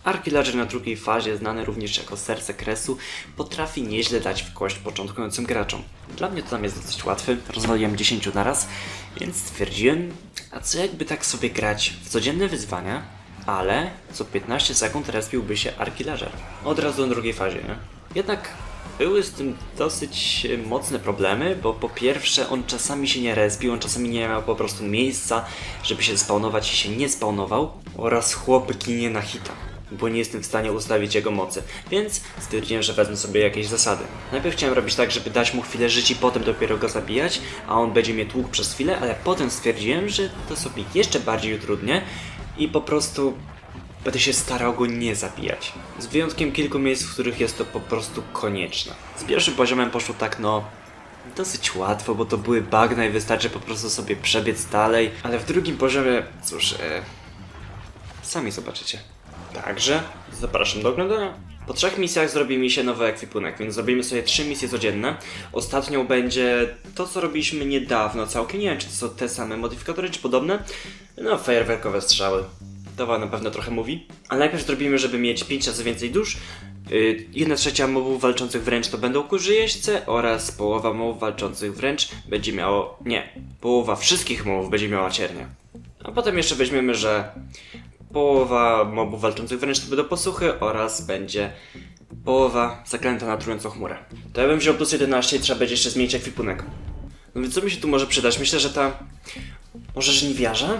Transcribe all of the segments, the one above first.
Arkilager na drugiej fazie, znany również jako serce kresu, potrafi nieźle dać w kość początkującym graczom. Dla mnie to tam jest dosyć łatwy, rozwaliłem 10 naraz, więc stwierdziłem, a co jakby tak sobie grać w codzienne wyzwania, ale co 15 sekund respiłby się Arkilager. Od razu na drugiej fazie, nie? Jednak były z tym dosyć mocne problemy, bo po pierwsze on czasami się nie respił, on czasami nie miał po prostu miejsca, żeby się spawnować i się nie spawnował, oraz chłop ginie na hita, bo nie jestem w stanie ustawić jego mocy, więc stwierdziłem, że wezmę sobie jakieś zasady. Najpierw chciałem robić tak, żeby dać mu chwilę żyć i potem dopiero go zabijać, a on będzie mnie tłukł przez chwilę, ale potem stwierdziłem, że to sobie jeszcze bardziej utrudnię i po prostu będę się starał go nie zabijać. Z wyjątkiem kilku miejsc, w których jest to po prostu konieczne. Z pierwszym poziomem poszło tak dosyć łatwo, bo to były bagna i wystarczy po prostu sobie przebiec dalej. Ale w drugim poziomie, cóż, sami zobaczycie. Także zapraszam do oglądania. Po 3 misjach zrobi mi się nowy ekwipunek, więc zrobimy sobie 3 misje codzienne. Ostatnią będzie to, co robiliśmy niedawno całkiem. Nie wiem, czy to są te same modyfikatory, czy podobne. No, fajerwerkowe strzały. To wam na pewno trochę mówi. Ale najpierw zrobimy, żeby mieć 5 razy więcej dusz. 1/3 mobów walczących wręcz to będą kurzy jeźdźce oraz połowa mobów walczących wręcz będzie miało... Nie, połowa wszystkich mobów będzie miała ciernie. A potem jeszcze weźmiemy, że połowa mobów walczących wręcz to będą posłuchy oraz będzie połowa zaklęta na trującą chmurę. To ja bym wziął plus 11 i trzeba będzie jeszcze zmienić ekwipunek. No więc co mi się tu może przydać? Myślę, że ta... Może żniwiarza?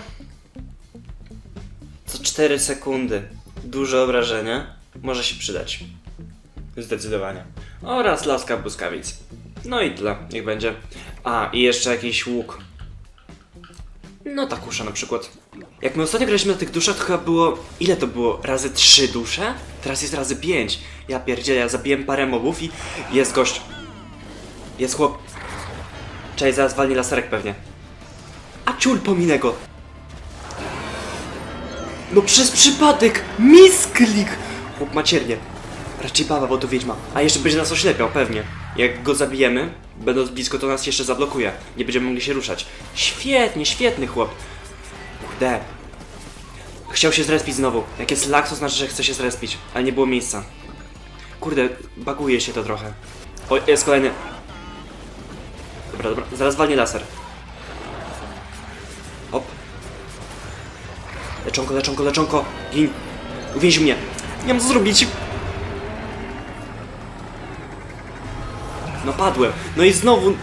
Co 4 sekundy. Duże obrażenia. Może się przydać. Zdecydowanie. Oraz laska błyskawic. No i tyle. Niech będzie. A, i jeszcze jakiś łuk. No ta kusza na przykład. Jak my ostatnio graliśmy na tych duszach, to chyba było... Ile to było? Razy 3 dusze? Teraz jest razy 5. Ja pierdzielę, ja zabiłem parę mobów i... Jest gość. Jest chłop. Cześć, zaraz walni laserek pewnie. A ciul, pominę go. No przez przypadek! Misklik! Chłop ma ciernie. Raczej baba, bo to wiedźma. A jeszcze będzie nas oślepiał, pewnie. Jak go zabijemy, będąc blisko, to nas jeszcze zablokuje. Nie będziemy mogli się ruszać. Świetnie, świetny chłop. Kurde. Chciał się zrespić znowu. Jak jest lag, to znaczy, że chce się zrespić. Ale nie było miejsca. Kurde, baguje się to trochę. O, jest kolejny. Dobra, dobra. Zaraz walnie laser. Hop. Leczonko, leczonko, leczonko. Gin. Uwięź mnie. Nie mam co zrobić. No padłem. No i znowu...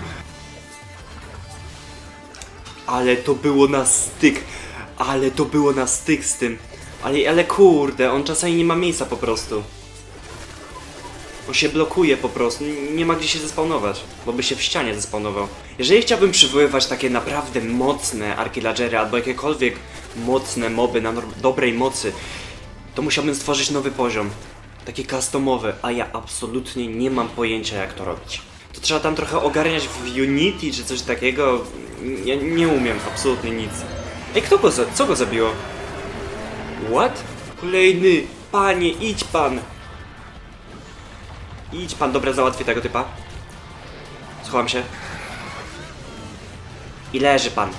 Ale to było na styk. Ale to było na styk z tym. Ale kurde, on czasami nie ma miejsca po prostu. On się blokuje po prostu. Nie ma gdzie się zespawnować. Bo by się w ścianie zespawnował. Jeżeli chciałbym przywoływać takie naprawdę mocne arkilagery albo jakiekolwiek mocne moby na dobrej mocy, to musiałbym stworzyć nowy poziom. Taki customowy, a ja absolutnie nie mam pojęcia, jak to robić. To trzeba tam trochę ogarniać w Unity czy coś takiego. Ja nie umiem absolutnie nic. Ej, co go zabiło? What? Kolejny! Panie, idź pan! Idź pan, dobra, załatwię tego typa. Schowam się. I leży pan.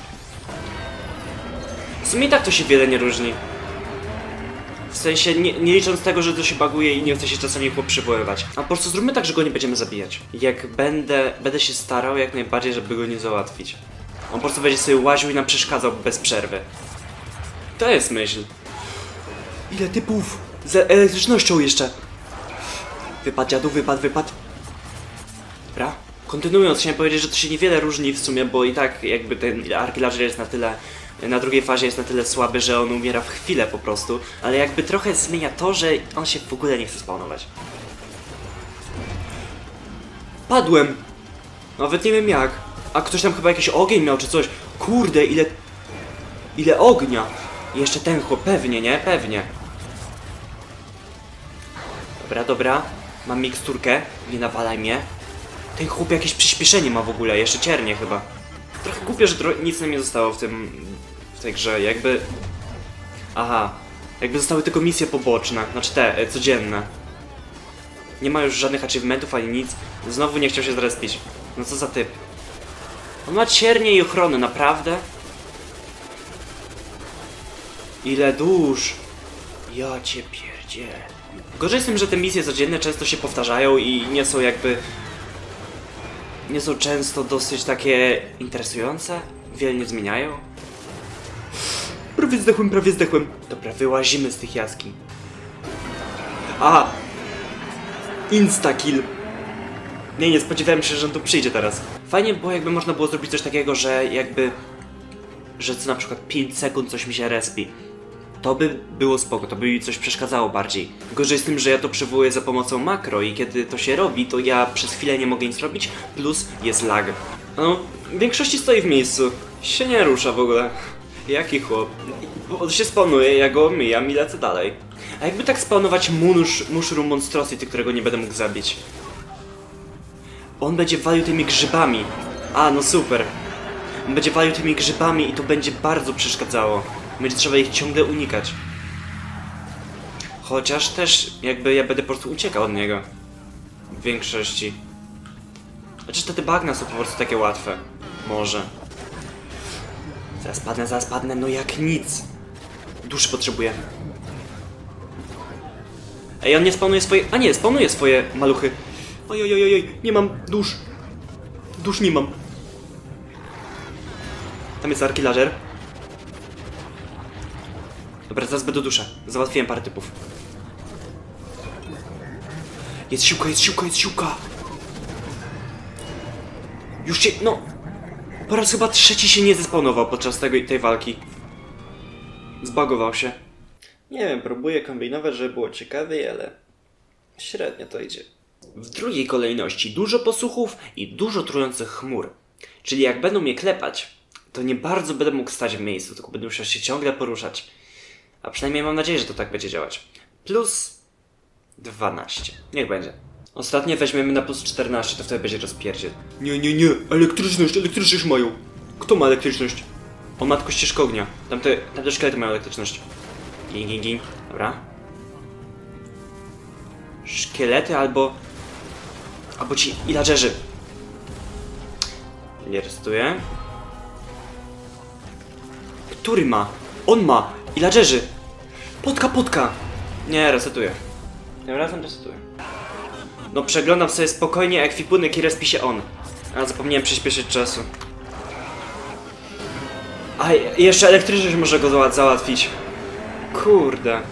W sumie i tak to się wiele nie różni. W sensie, nie licząc tego, że to się baguje i nie chce się czasami chłop przywoływać. A po prostu zróbmy tak, że go nie będziemy zabijać. Jak będę się starał jak najbardziej, żeby go nie załatwić. On po prostu będzie sobie łaził i nam przeszkadzał bez przerwy. To jest myśl. Ile typów? Z elektrycznością jeszcze. Wypadł dziadu, wypadł. Dobra. Kontynuując, chciałem powiedzieć, że to się niewiele różni w sumie, bo i tak jakby ten Arkilager jest na tyle... Na drugiej fazie jest na tyle słaby, że on umiera w chwilę po prostu. Ale jakby trochę zmienia to, że on się w ogóle nie chce spawnować. Padłem! Nawet nie wiem jak. A ktoś tam chyba jakiś ogień miał czy coś. Kurde, ile ognia! I jeszcze ten chłop, pewnie, nie? Pewnie. Dobra. Mam miksturkę. Nie nawalaj mnie. Ten chłop jakieś przyspieszenie ma w ogóle. Jeszcze ciernie chyba. Trochę głupio, że nic nam nie zostało w tej grze. Jakby... Aha. Jakby zostały tylko misje poboczne. Znaczy te, codzienne. Nie ma już żadnych achievementów ani nic. Znowu nie chciał się zrespić. No co za typ. On ma ciernie i ochronę, naprawdę? Ile dusz. Ja cię pierdzielę. Gdzie? Gorzej z tym, że te misje codzienne często się powtarzają i nie są jakby... Nie są często dosyć takie interesujące. Wiele nie zmieniają. Prawie zdechłem, prawie zdechłem. Dobra, wyłazimy z tych jaskiń. A! Insta-kill. Nie spodziewałem się, że on tu przyjdzie teraz. Fajnie było, jakby można było zrobić coś takiego, że jakby... Że co na przykład 5 sekund coś mi się respi. To by było spoko, to by mi coś przeszkadzało bardziej. Gorzej z tym, że ja to przywołuję za pomocą makro i kiedy to się robi, to ja przez chwilę nie mogę nic robić, plus jest lag. No, w większości stoi w miejscu. Się nie rusza w ogóle. Jaki chłop. On się spawnuje, ja go omijam i lecę dalej. A jakby tak spawnować Mushroom Monstrosity, którego nie będę mógł zabić? On będzie walił tymi grzybami. A, no super. On będzie walił tymi grzybami i to będzie bardzo przeszkadzało. Będzie trzeba ich ciągle unikać. Chociaż też jakby ja będę po prostu uciekał od niego. W większości. Znaczy te bagna są po prostu takie łatwe. Może. Zaraz padnę, no jak nic. Duszy potrzebuję. Ej, on nie spawnuje swoje... A nie, spawnuje swoje maluchy. Ojojojoj, nie mam dusz. Dusz nie mam. Tam jest arkilager. Dobra, zaraz będę dusza. Załatwiłem parę typów. Jest siłka, jest siłka, jest siłka! Już się... no... Po raz chyba trzeci się nie zespawnował podczas tej walki. Zbagował się. Nie wiem, próbuję kombinować, żeby było ciekawiej, ale... średnio to idzie. W drugiej kolejności dużo posłuchów i dużo trujących chmur. Czyli jak będą mnie klepać, to nie bardzo będę mógł stać w miejscu, tylko będę musiał się ciągle poruszać. A przynajmniej mam nadzieję, że to tak będzie działać. Plus 12. Niech będzie. Ostatnie weźmiemy na plus 14, to wtedy będzie rozpierdziel. Nie. Elektryczność mają. Kto ma elektryczność? On ma tylko ścieżkę ognia. Tamte szkielety mają elektryczność. Gin. Dobra. Szkielety albo ci villagerzy. Nie restuję. Który ma? On ma! Villagerzy! Potka! Nie, resetuję. Tym razem resetuję. No przeglądam sobie spokojnie ekwipunek i respi się on. A zapomniałem przyspieszyć czasu. A jeszcze elektryczność może go załatwić. Kurde.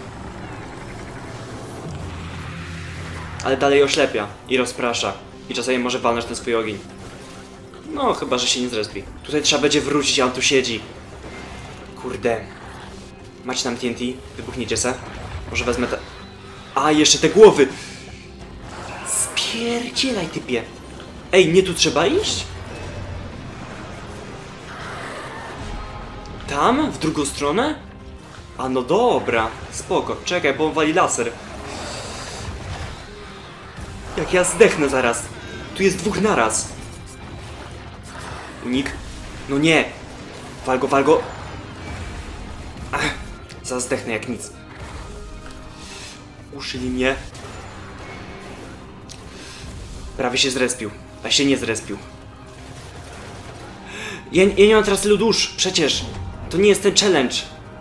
Ale dalej oślepia i rozprasza. I czasami może walnąć ten swój ogień. No, chyba że się nie zrespi. Tutaj trzeba będzie wrócić, a on tu siedzi. Kurde. Macie tam TNT? Wybuchnijcie se. Może wezmę te... A, jeszcze te głowy! Spierdzielaj, typie! Ej, nie tu trzeba iść? Tam? W drugą stronę? A no dobra, spoko. Czekaj, bo on wali laser. Jak ja zdechnę zaraz. Tu jest dwóch naraz. Unik. No nie. Wal go. Ach, zaraz zdechnę jak nic. Uszyli mnie. Prawie się zrespił. A się nie zrespił. Ja nie mam teraz tylu dusz. Przecież. To nie jest ten challenge.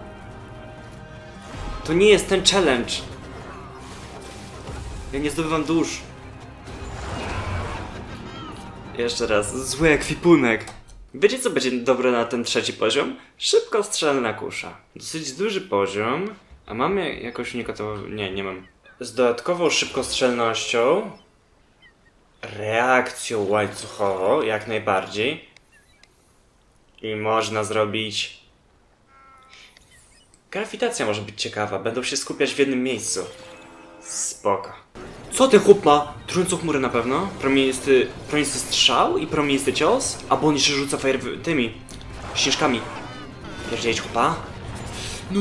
To nie jest ten challenge. Ja nie zdobywam dusz. Jeszcze raz. Zły ekwipunek. Wiecie co będzie dobre na ten trzeci poziom? Szybkostrzelna kusza. Dosyć duży poziom. A mamy jakąś unikatową... Nie mam. Z dodatkową szybkostrzelnością. Reakcją łańcuchową, jak najbardziej. I można zrobić... Grawitacja może być ciekawa. Będą się skupiać w jednym miejscu. Spoko. Co ten chłop ma? Trującą chmurę na pewno. Promienisty strzał i promienisty cios. A bo on jeszcze rzuca tymi śnieżkami. Pierdzieć chłopa. No.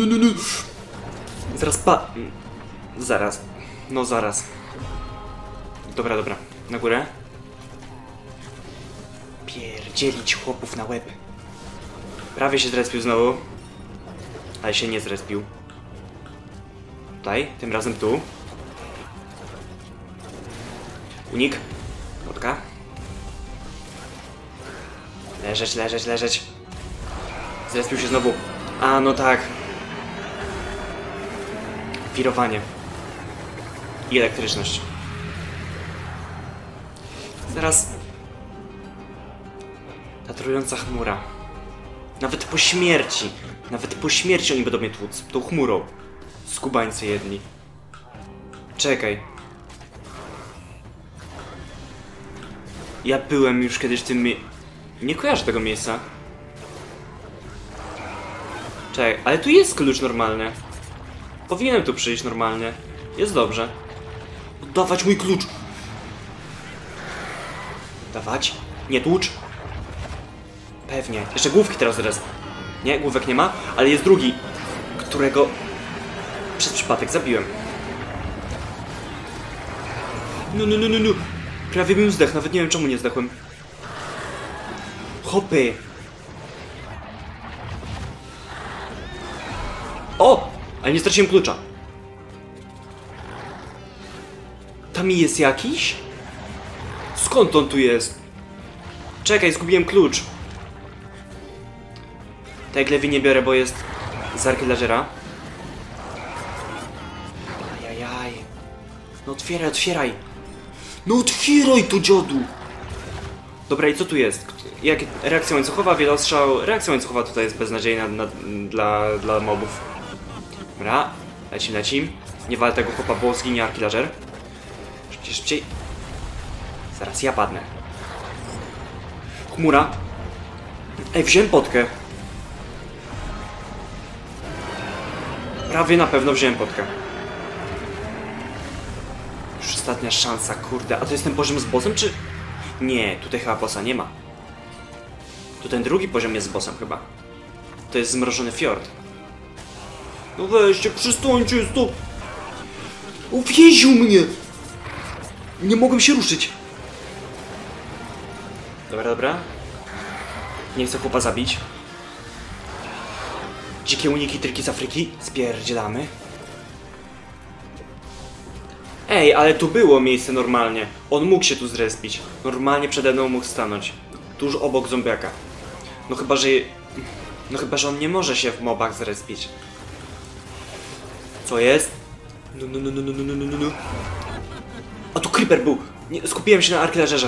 Zaraz. No zaraz. Dobra. Na górę. Pierdzielić chłopów na łeb. Prawie się zrespił znowu. Ale się nie zrespił. Tutaj, tym razem tu. Unik. Kotka. Leżeć. Zrespił się znowu. A, no tak. Wirowanie. I elektryczność. Zaraz... Ta trująca chmura. Nawet po śmierci oni będą mnie tłuc. Tą chmurą. Skubańcy jedni. Czekaj. Ja byłem już kiedyś w tym Nie kojarzę tego miejsca. Czekaj, ale tu jest klucz normalny. Powinienem tu przyjść normalnie. Jest dobrze. Oddawać mój klucz! Dawać? Nie tłucz? Pewnie. Jeszcze główki teraz zaraz. Nie, główek nie ma, ale jest drugi, którego przez przypadek zabiłem. No. Prawie bym zdechł, nawet nie wiem czemu nie zdechłem. Hopy! O! Ale nie straciłem klucza. Tam jest jakiś? Skąd on tu jest? Czekaj, zgubiłem klucz. Tak, lewy nie biorę, bo jest z arkilażera. Ajajaj. No otwieraj. No otwieraj to, dziadu! Dobra, i co tu jest? Jak reakcja łańcuchowa, wielostrzał. Reakcja łańcuchowa tutaj jest beznadziejna dla mobów. Dobra, lecim. Nie wal tego chłopa, bo zginie arkilażer. Szybciej. Zaraz ja padnę. Chmura. Ej, wziąłem potkę. Prawie na pewno wziąłem potkę. Już ostatnia szansa, kurde. A to jest ten poziom z bossem, czy... Nie, tutaj chyba bossa nie ma. Tu ten drugi poziom jest z bossem chyba. To jest zmrożony fiord. No weźcie, przystańcie, stop! Uwięził mnie! Nie mogłem się ruszyć. Dobra. Nie chcę chłopa zabić. Dzikie uniki, triki z Afryki. Spierdzielamy. Ej, ale tu było miejsce normalnie. On mógł się tu zrespić. Normalnie przede mną mógł stanąć. Tuż obok zombiaka. No chyba, że on nie może się w mobach zrespić. Co jest? No. A tu creeper był. Nie, skupiłem się na arkilażerze.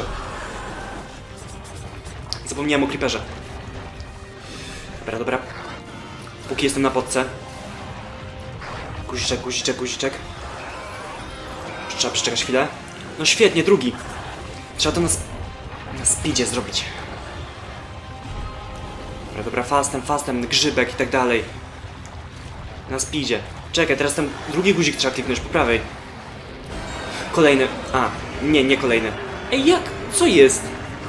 Zapomniałem o creeperze. Dobra. Póki jestem na podce. Guziczek. Trzeba przeczekać chwilę. No świetnie, drugi. Trzeba to na speedzie zrobić. Dobra, fastem, grzybek i tak dalej. Na speedzie. Czekaj, teraz ten drugi guzik trzeba kliknąć po prawej. Kolejny. A, nie kolejny. Ej, jak? Co jest?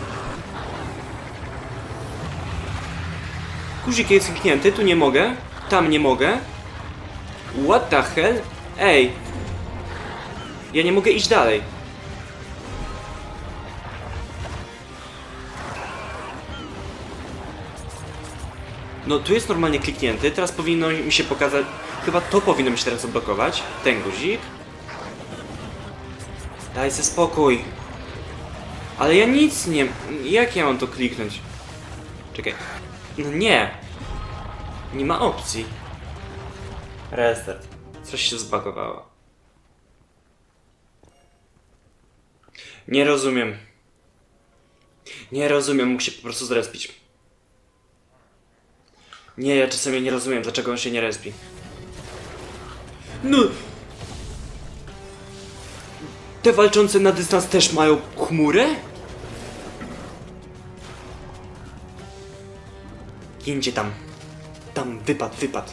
Guzik jest kliknięty, tu nie mogę. Tam nie mogę. What the hell? Ej. Ja nie mogę iść dalej. No, tu jest normalnie kliknięty. Teraz powinno mi się pokazać... Chyba to powinno mi się teraz odblokować. Ten guzik. Daj sobie spokój. Ale ja nic nie... Jak ja mam to kliknąć? Czekaj. No nie. Nie ma opcji. Restart. Coś się zbagowało. Nie rozumiem. Mógł się po prostu zrespić. Nie, ja czasami nie rozumiem, dlaczego on się nie respi. No! Te walczące na dystans też mają chmurę? Gincie tam. Tam, wypad.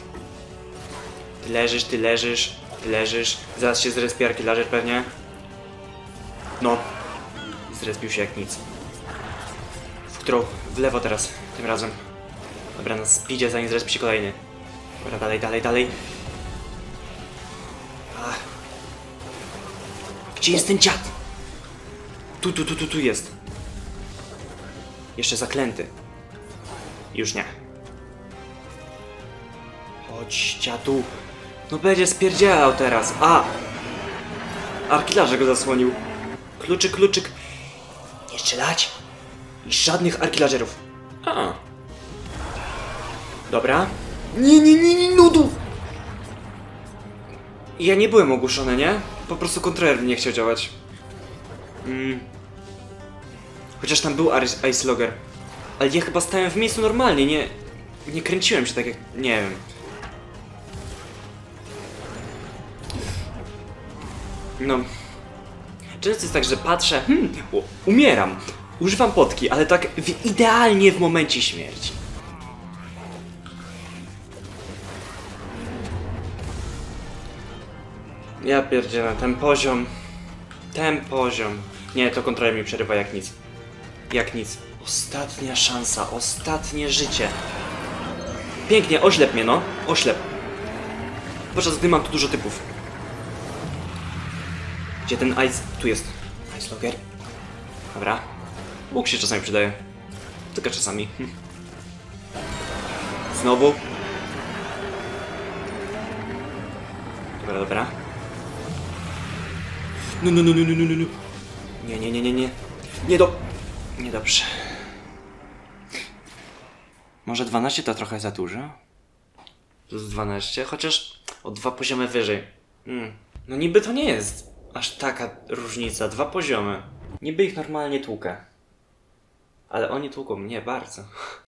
Ty leżysz. Zaraz się zrespi arkilażer pewnie. No. Zrespił się jak nic. W lewo teraz, tym razem. Dobra, na speedzie, zanim zrespi się kolejny. Dobra, dalej. Ach. Gdzie jest ten dziad? Tu jest. Jeszcze zaklęty. Już nie. Chodź, dziadu. No będzie spierdzielał teraz. A! Arkilarze go zasłonił. Kluczyk. Nie strzelać. I żadnych arkilażerów. A. Dobra. Nie, nudów! Ja nie byłem ogłuszony, nie? Po prostu kontroler nie chciał działać. Chociaż tam był Ice Logger. Ale ja chyba stałem w miejscu normalnie, nie kręciłem się tak jak... nie wiem. No... Często jest tak, że patrzę, umieram. Używam potki, ale tak idealnie w momencie śmierci. Ja pierdzielę, ten poziom. Ten poziom. Nie, to kontroler mi przerywa jak nic. Jak nic. Ostatnia szansa, ostatnie życie. Pięknie, oślep mnie, no. Oślep. Podczas gdy mam tu dużo typów. Gdzie ten ice... tu jest. Ice Logger. Dobra. Łuk się czasami przydaje. Tylko czasami. Znowu. Dobra, dobra. No. Nie. Niedobrze. Może 12 to trochę za dużo? Plus 12, chociaż o 2 poziomy wyżej. No niby to nie jest aż taka różnica, 2 poziomy. Niby ich normalnie tłukę. Ale oni tłuką mnie bardzo.